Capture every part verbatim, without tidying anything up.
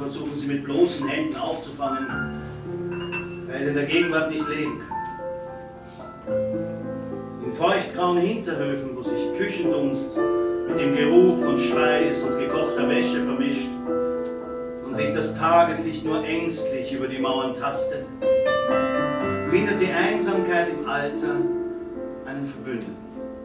versuchen sie mit bloßen Händen aufzufangen, weil sie in der Gegenwart nicht leben kann. In feuchtgrauen Hinterhöfen, wo sich Küchendunst mit dem Geruch von Schweiß und gekochter Wäsche vermischt und sich das Tageslicht nur ängstlich über die Mauern tastet, findet die Einsamkeit im Alter einen Verbündeten.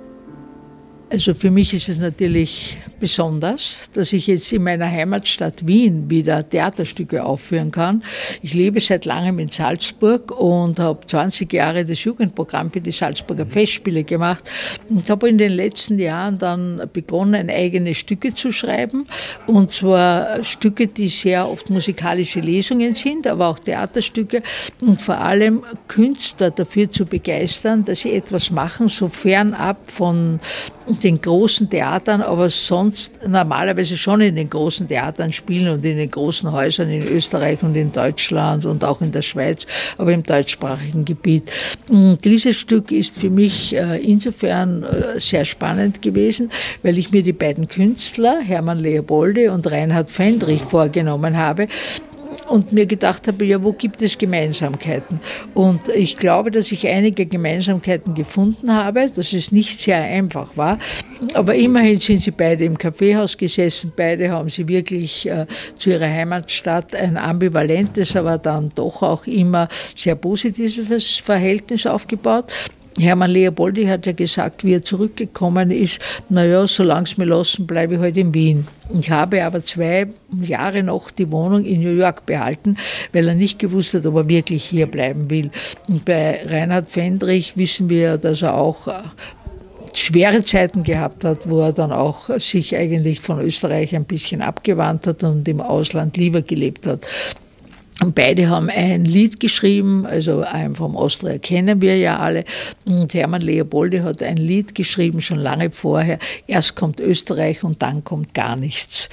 Also für mich ist es natürlich besonders, dass ich jetzt in meiner Heimatstadt Wien wieder Theaterstücke aufführen kann. Ich lebe seit langem in Salzburg und habe zwanzig Jahre das Jugendprogramm für die Salzburger Festspiele gemacht und habe in den letzten Jahren dann begonnen, eigene Stücke zu schreiben, und zwar Stücke, die sehr oft musikalische Lesungen sind, aber auch Theaterstücke, und vor allem Künstler dafür zu begeistern, dass sie etwas machen, so fernab von den großen Theatern, aber sonst normalerweise schon in den großen Theatern spielen und in den großen Häusern in Österreich und in Deutschland und auch in der Schweiz, aber im deutschsprachigen Gebiet. Dieses Stück ist für mich insofern sehr spannend gewesen, weil ich mir die beiden Künstler, Hermann Leoboldi und Reinhard Fendrich, vorgenommen habe und mir gedacht habe, ja, wo gibt es Gemeinsamkeiten? Und ich glaube, dass ich einige Gemeinsamkeiten gefunden habe, dass es nicht sehr einfach war. Aber immerhin sind sie beide im Kaffeehaus gesessen. Beide haben sie wirklich äh, zu ihrer Heimatstadt ein ambivalentes, aber dann doch auch immer sehr positives Verhältnis aufgebaut. Hermann Leoboldi hat ja gesagt, wie er zurückgekommen ist, naja, solange es mir lassen, bleibe ich halt in Wien. Ich habe aber zwei Jahre noch die Wohnung in New York behalten, weil er nicht gewusst hat, ob er wirklich hier bleiben will. Und bei Reinhard Fendrich wissen wir, dass er auch schwere Zeiten gehabt hat, wo er dann auch sich eigentlich von Österreich ein bisschen abgewandt hat und im Ausland lieber gelebt hat. Und beide haben ein Lied geschrieben, also einen vom Austria kennen wir ja alle. Und Hermann Leoboldi hat ein Lied geschrieben, schon lange vorher. Erst kommt Österreich und dann kommt gar nichts.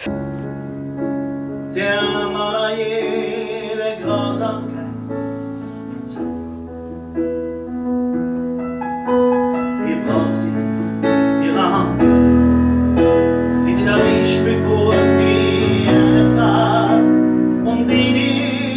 Der Maler jede Grausamkeit verzeiht. Ihr braucht ihr, ihre Hand, die den erwischt, bevor es die Erde tat, und die, die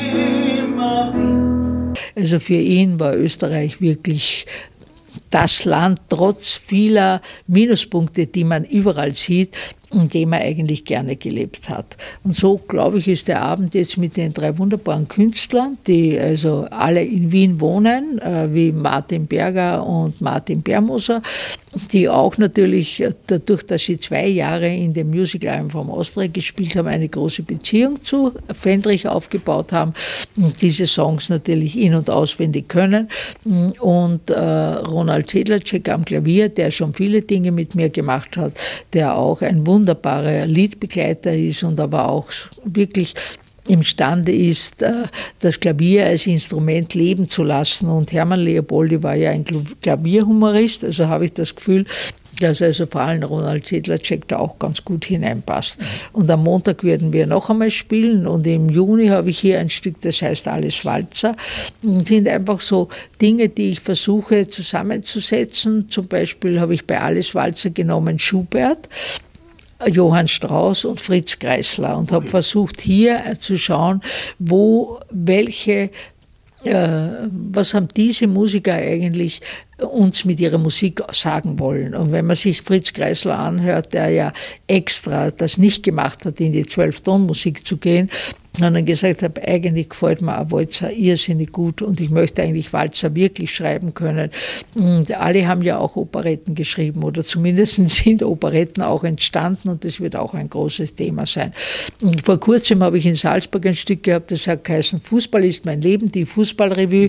Also für ihn war Österreich wirklich das Land, trotz vieler Minuspunkte, die man überall sieht, in dem er eigentlich gerne gelebt hat. Und so, glaube ich, ist der Abend jetzt mit den drei wunderbaren Künstlern, die also alle in Wien wohnen, äh, wie Martin Berger und Martin Bermoser, die auch natürlich dadurch, dass sie zwei Jahre in dem Musical vom Austria gespielt haben, eine große Beziehung zu Fendrich aufgebaut haben und diese Songs natürlich in- und auswendig können. Und äh, Ronald Sedlacek am Klavier, der schon viele Dinge mit mir gemacht hat, der auch ein wunderbarer Liedbegleiter ist und aber auch wirklich imstande ist, das Klavier als Instrument leben zu lassen. Und Hermann Leoboldi war ja ein Klavierhumorist, also habe ich das Gefühl, dass also vor allem Ronald Sedlacek da auch ganz gut hineinpasst. Und am Montag werden wir noch einmal spielen und im Juni habe ich hier ein Stück, das heißt Alles Walzer. Und sind einfach so Dinge, die ich versuche zusammenzusetzen. Zum Beispiel habe ich bei Alles Walzer genommen Schubert, Johann Strauss und Fritz Kreisler und habe versucht, hier zu schauen, wo welche, äh, was haben diese Musiker eigentlich uns mit ihrer Musik sagen wollen. Und wenn man sich Fritz Kreisler anhört, der ja extra das nicht gemacht hat, in die Zwölftonmusik zu gehen, sondern gesagt hat, eigentlich gefällt mir ein Walzer irrsinnig gut und ich möchte eigentlich Walzer wirklich schreiben können. Und alle haben ja auch Operetten geschrieben oder zumindest sind Operetten auch entstanden und das wird auch ein großes Thema sein. Und vor kurzem habe ich in Salzburg ein Stück gehabt, das hat geheißen Fußball ist mein Leben, die Fußballrevue.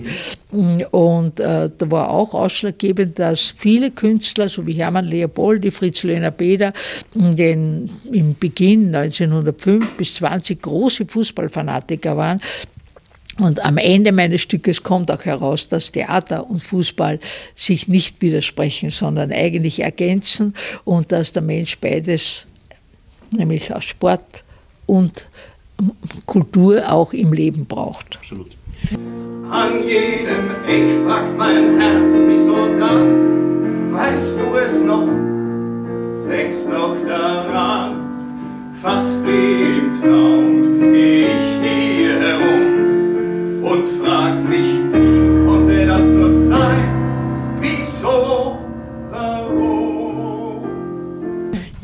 Und äh, da war auch ausschlaggebend, dass viele Künstler, so wie Hermann Leoboldi, Fritz Löhner-Beder, den im Beginn neunzehnhundertfünf bis zwanzig große Fußballfanatiker waren. Und am Ende meines Stückes kommt auch heraus, dass Theater und Fußball sich nicht widersprechen, sondern eigentlich ergänzen und dass der Mensch beides, nämlich auch Sport und Kultur, auch im Leben braucht. Absolut. An jedem Eck fragt mein Herz mich so dran, weißt du es noch, denkst noch daran, fast wie im Traum geh ich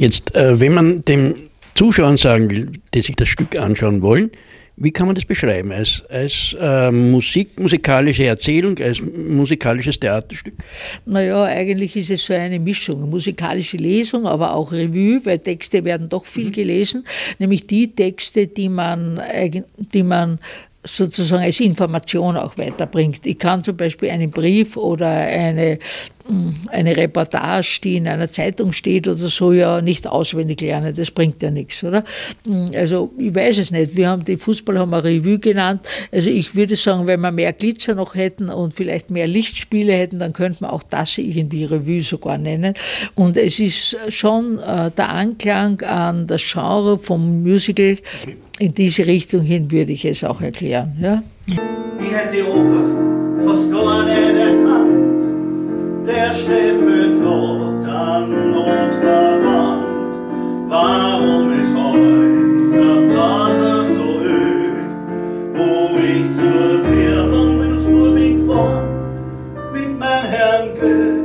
Jetzt, äh, wenn man den Zuschauern sagen will, die sich das Stück anschauen wollen, wie kann man das beschreiben? Als, als äh, Musik, musikalische Erzählung, als musikalisches Theaterstück? Naja, eigentlich ist es so eine Mischung. Musikalische Lesung, aber auch Revue, weil Texte werden doch viel gelesen. Nämlich die Texte, die man, die man sozusagen als Information auch weiterbringt. Ich kann zum Beispiel einen Brief oder eine, eine Reportage, die in einer Zeitung steht oder so, ja nicht auswendig lernen. Das bringt ja nichts, oder? Also ich weiß es nicht. Wir haben die Fußball haben wir Revue genannt. Also ich würde sagen, wenn wir mehr Glitzer noch hätten und vielleicht mehr Lichtspiele hätten, dann könnte man auch das irgendwie Revue sogar nennen. Und es ist schon äh, der Anklang an das Genre vom Musical. In diese Richtung hin würde ich es auch erklären. Ja? Ich hätte die Oper fast gar nicht erkannt. Der Stiefel droht an Notverband. Warum ist heute der Prater so öd? Wo ich zur Färbung bin, spur mich vor mit mein Herrn Goethe.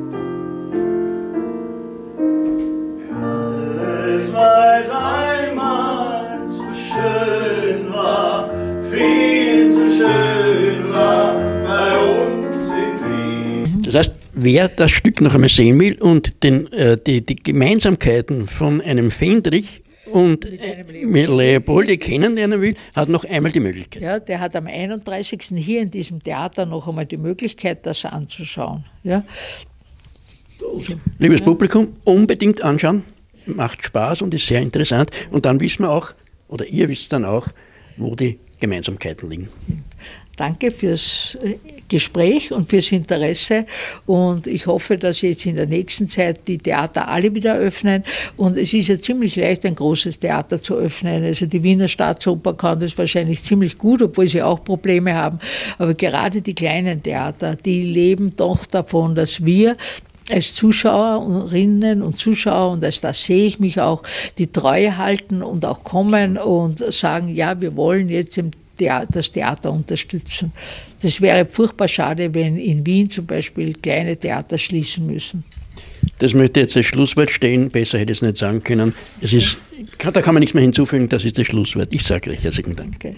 Alles weiß einmal so schön war, viel zu schön war bei uns in Wien. Das heißt, wer das Stück noch einmal sehen will und den, äh, die, die Gemeinsamkeiten von einem Fendrich und mit Leopoldi kennenlernen will, hat noch einmal die Möglichkeit. Ja, der hat am einunddreißigsten hier in diesem Theater noch einmal die Möglichkeit, das anzuschauen. Ja. Liebes Publikum, unbedingt anschauen, macht Spaß und ist sehr interessant. Und dann wissen wir auch, oder ihr wisst dann auch, wo die Gemeinsamkeiten liegen. Danke fürs Gespräch und fürs Interesse und ich hoffe, dass jetzt in der nächsten Zeit die Theater alle wieder öffnen und es ist ja ziemlich leicht, ein großes Theater zu öffnen. Also die Wiener Staatsoper kann das wahrscheinlich ziemlich gut, obwohl sie auch Probleme haben, aber gerade die kleinen Theater, die leben doch davon, dass wir als Zuschauerinnen und Zuschauer, und als das sehe ich mich auch, die Treue halten und auch kommen und sagen, ja, wir wollen jetzt im Theater, das Theater unterstützen. Das wäre furchtbar schade, wenn in Wien zum Beispiel kleine Theater schließen müssen. Das möchte jetzt als Schlusswort stehen, besser hätte ich es nicht sagen können. Es ist, da kann man nichts mehr hinzufügen, das ist das Schlusswort. Ich sage recht herzlichen Dank. Okay.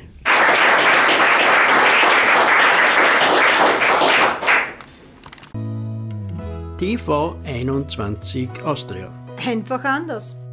T V einundzwanzig Austria. Einfach anders.